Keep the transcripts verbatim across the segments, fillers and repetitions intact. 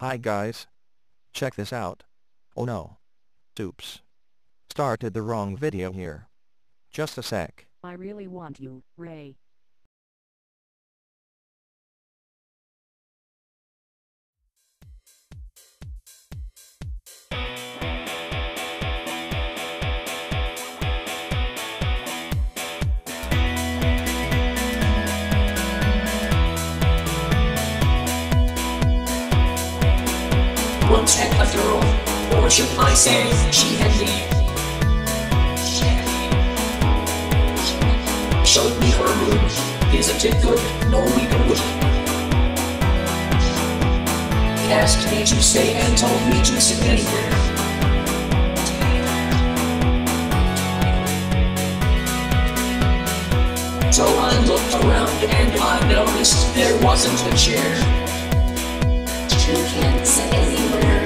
Hi guys. Check this out. Oh no. Oops. Started the wrong video here. Just a sec. I really want you, Ray. Once had a girl, or should I say, she had me. Showed me her room, isn't it good, Norwegian wood? Asked me to stay and told me to sit anywhere. So I looked around and I noticed there wasn't a chair. You can't sit anywhere.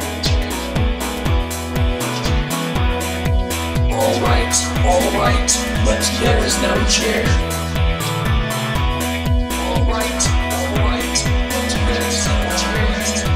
Alright, alright, but there's no chair. Alright, alright, but there's no chair.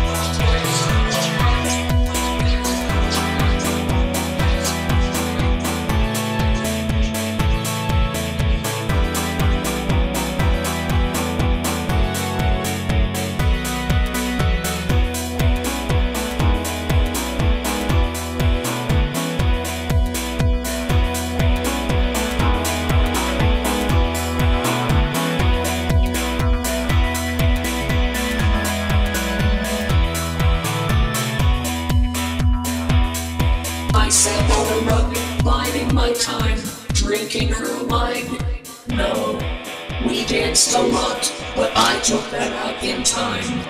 I sat on a rug, biding my time, drinking her wine. No, we danced a lot, but I took that out in time.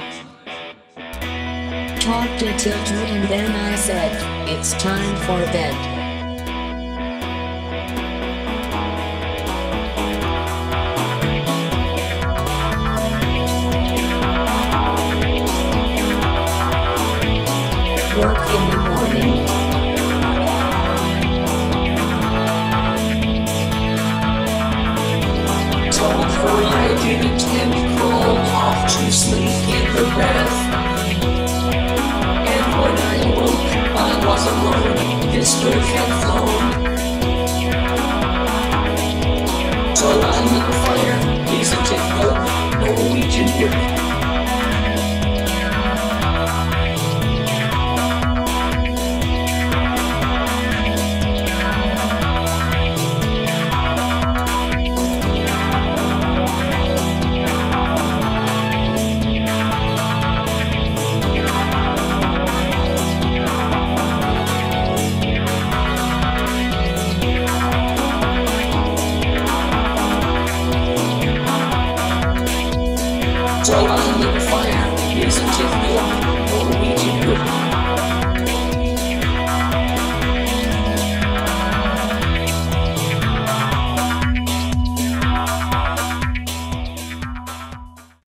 Talked till two and then I said, it's time for bed. Work in the morning. Told her I didn't and crawled off to sleep in her bath. And when I awoke, I was alone, this bird had flown. So I lit a fire, isn't it good, Norwegian wood? So I lit a fire, isn't it good, Norwegian wood?